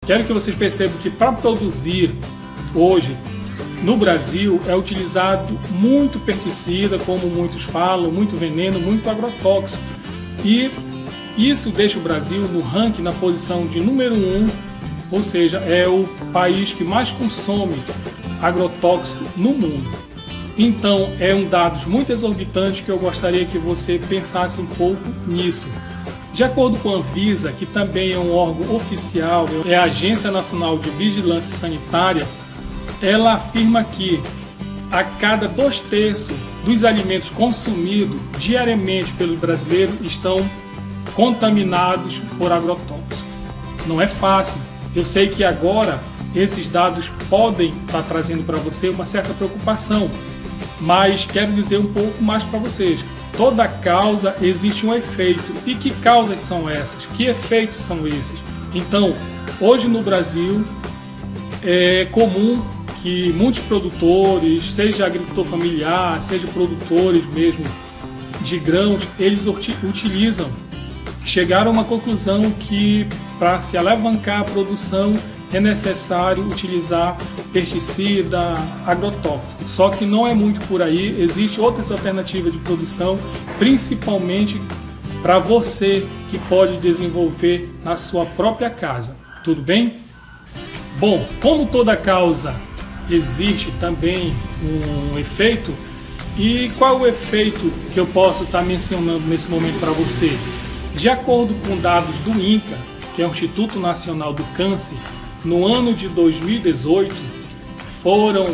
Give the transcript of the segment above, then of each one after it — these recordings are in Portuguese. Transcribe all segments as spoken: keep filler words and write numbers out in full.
Quero que vocês percebam que para produzir hoje no Brasil é utilizado muito pesticida, como muitos falam, muito veneno, muito agrotóxico. E isso deixa o Brasil no ranking na posição de número um, ou seja, é o país que mais consome agrotóxico no mundo. Então é um dado muito exorbitante que eu gostaria que você pensasse um pouco nisso. De acordo com a Anvisa, que também é um órgão oficial, é a Agência Nacional de Vigilância Sanitária, ela afirma que a cada dois terços dos alimentos consumidos diariamente pelo brasileiro estão contaminados por agrotóxicos. Não é fácil. Eu sei que agora esses dados podem estar trazendo para você uma certa preocupação, mas quero dizer um pouco mais para vocês. Toda causa existe um efeito. E que causas são essas? Que efeitos são esses? Então, hoje no Brasil é comum que muitos produtores, seja agricultor familiar, seja produtores mesmo de grãos, eles utilizam, chegaram a uma conclusão que para se alavancar a produção é necessário utilizar pesticida, agrotóxico. Só que não é muito por aí, existem outras alternativas de produção, principalmente para você que pode desenvolver na sua própria casa. Tudo bem? Bom, como toda causa existe também um efeito, e qual o efeito que eu posso estar mencionando nesse momento para você? De acordo com dados do INCA, que é o Instituto Nacional do Câncer, no ano de dois mil e dezoito, foram,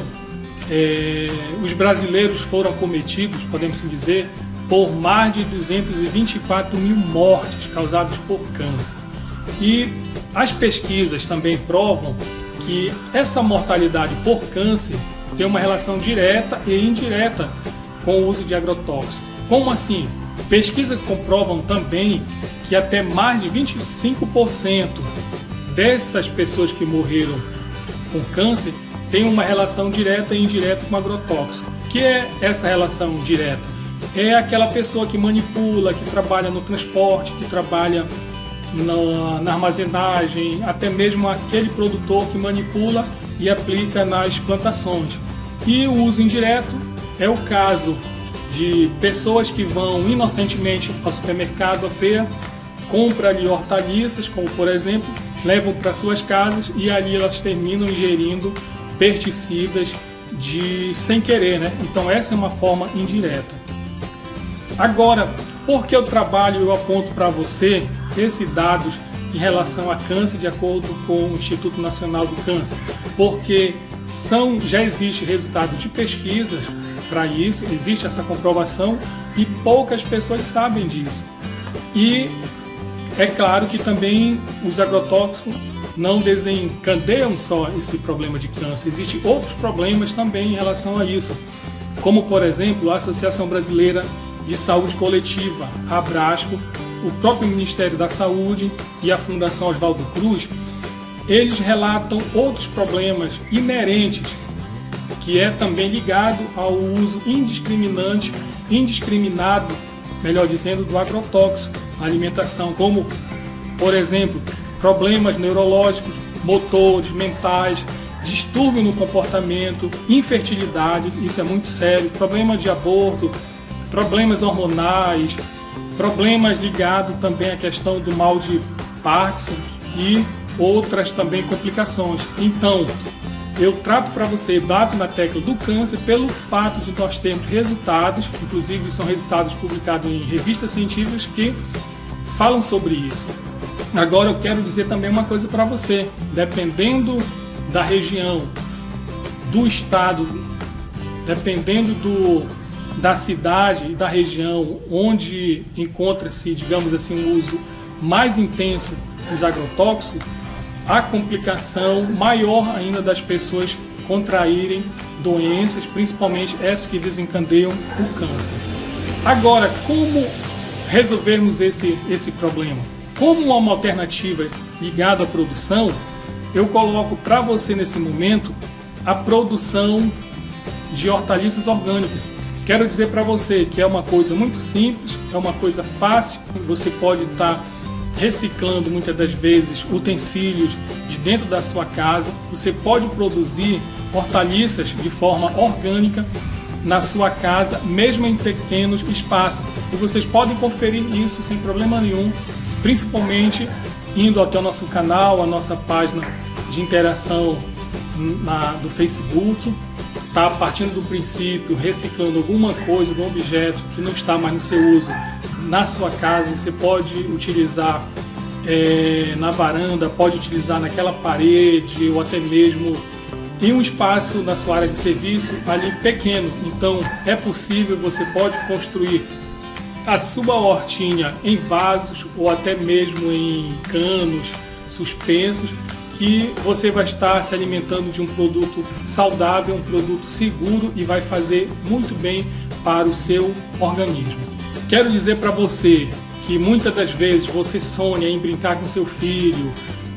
é, os brasileiros foram acometidos, podemos dizer, por mais de duzentos e vinte e quatro mil mortes causadas por câncer. E as pesquisas também provam que essa mortalidade por câncer tem uma relação direta e indireta com o uso de agrotóxicos. Como assim? Pesquisas comprovam também que até mais de vinte e cinco por cento dessas pessoas que morreram com câncer têm uma relação direta e indireta com agrotóxico. O que é essa relação direta? É aquela pessoa que manipula, que trabalha no transporte, que trabalha na, na armazenagem, até mesmo aquele produtor que manipula e aplica nas plantações. E o uso indireto é o caso de pessoas que vão inocentemente ao supermercado, à feira, compram ali hortaliças, como por exemplo, levam para suas casas e ali elas terminam ingerindo pesticidas de sem querer, né? Então essa é uma forma indireta. Agora, por que eu trabalho e eu aponto para você esses dados em relação a câncer de acordo com o Instituto Nacional do Câncer? Porque são, já existe resultado de pesquisas para isso, existe essa comprovação e poucas pessoas sabem disso. E é claro que também os agrotóxicos não desencadeiam só esse problema de câncer, existem outros problemas também em relação a isso, como por exemplo a Associação Brasileira de Saúde Coletiva, a Abrasco, o próprio Ministério da Saúde e a Fundação Oswaldo Cruz, eles relatam outros problemas inerentes, que é também ligado ao uso indiscriminante, indiscriminado, melhor dizendo, do agrotóxico na alimentação, como, por exemplo, problemas neurológicos, motores, mentais, distúrbio no comportamento, infertilidade, isso é muito sério, problema de aborto, problemas hormonais, problemas ligados também à questão do mal de Parkinson e outras também complicações. Então, eu trato para você, bato na tecla do câncer pelo fato de nós termos resultados, inclusive são resultados publicados em revistas científicas que falam sobre isso. Agora eu quero dizer também uma coisa para você, dependendo da região, do estado, dependendo do, da cidade e da região onde encontra-se, digamos assim, um uso mais intenso dos agrotóxicos, a complicação maior ainda das pessoas contraírem doenças, principalmente essas que desencadeiam o câncer. Agora, como resolvermos esse, esse problema? Como uma alternativa ligada à produção, eu coloco para você nesse momento a produção de hortaliças orgânicas. Quero dizer para você que é uma coisa muito simples, é uma coisa fácil, você pode estar reciclando muitas das vezes utensílios de dentro da sua casa, você pode produzir hortaliças de forma orgânica na sua casa, mesmo em pequenos espaços. E vocês podem conferir isso sem problema nenhum, principalmente indo até o nosso canal, a nossa página de interação na, do Facebook, tá partindo do princípio, reciclando alguma coisa, algum objeto que não está mais no seu uso na sua casa, você pode utilizar é, na varanda, pode utilizar naquela parede ou até mesmo em um espaço na sua área de serviço ali pequeno. Então é possível, você pode construir a sua hortinha em vasos ou até mesmo em canos suspensos, que você vai estar se alimentando de um produto saudável, um produto seguro e vai fazer muito bem para o seu organismo. Quero dizer para você que muitas das vezes você sonha em brincar com seu filho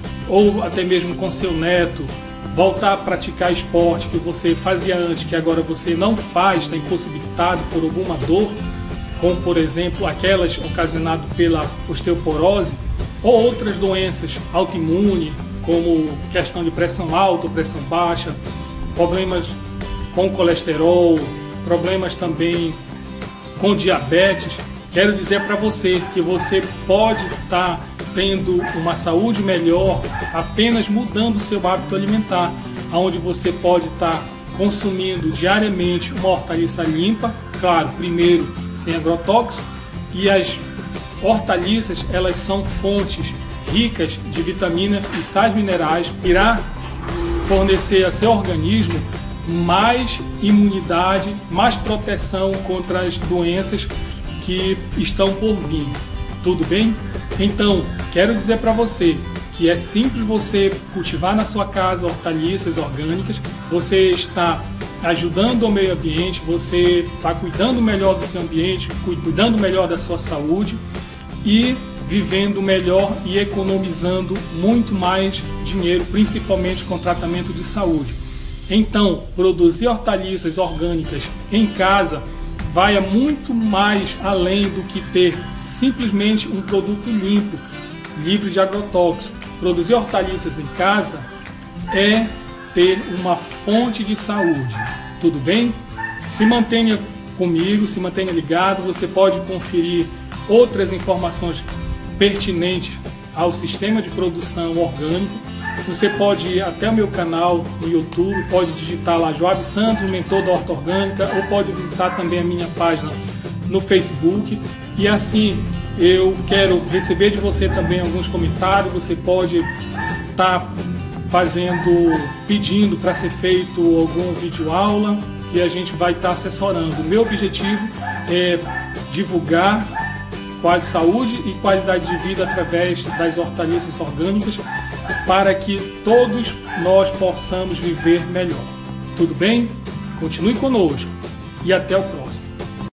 ou até mesmo com seu neto, voltar a praticar esporte que você fazia antes, que agora você não faz, está impossibilitado por alguma dor, como por exemplo aquelas ocasionadas pela osteoporose ou outras doenças autoimunes, como questão de pressão alta, pressão baixa, problemas com colesterol, problemas também com diabetes. Quero dizer para você que você pode estar tendo uma saúde melhor apenas mudando o seu hábito alimentar, onde você pode estar consumindo diariamente uma hortaliça limpa, claro, primeiro sem agrotóxicos, e as hortaliças, elas são fontes ricas de vitaminas e sais minerais, irá fornecer a seu organismo mais imunidade, mais proteção contra as doenças que estão por vir. Tudo bem? Então, quero dizer para você que é simples você cultivar na sua casa hortaliças orgânicas, você está ajudando o meio ambiente, você está cuidando melhor do seu ambiente, cuidando melhor da sua saúde e vivendo melhor e economizando muito mais dinheiro, principalmente com tratamento de saúde. Então, produzir hortaliças orgânicas em casa vai muito mais além do que ter simplesmente um produto limpo, livre de agrotóxicos. Produzir hortaliças em casa é ter uma fonte de saúde. Tudo bem? Se mantenha comigo, se mantenha ligado, você pode conferir outras informações pertinentes ao sistema de produção orgânico. Você pode ir até o meu canal no YouTube, pode digitar lá Joab Santos, mentor da horta orgânica, ou pode visitar também a minha página no Facebook. E assim, eu quero receber de você também alguns comentários. Você pode estar fazendo, pedindo para ser feito algum vídeo aula e a gente vai estar assessorando. O meu objetivo é divulgar qualidade, saúde e qualidade de vida através das hortaliças orgânicas, para que todos nós possamos viver melhor. Tudo bem? Continue conosco e até o próximo.